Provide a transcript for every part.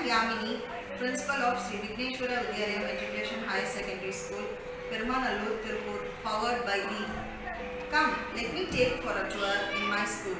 am Yamini, Principal of Shri Vighneswara Vidyalaya Matriculation Higher Secondary School, Nadu, Tiruppur, powered by me. Come, let me take for a tour in my school.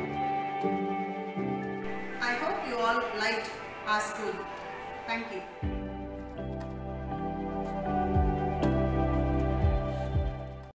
I hope you all liked our school. Thank you.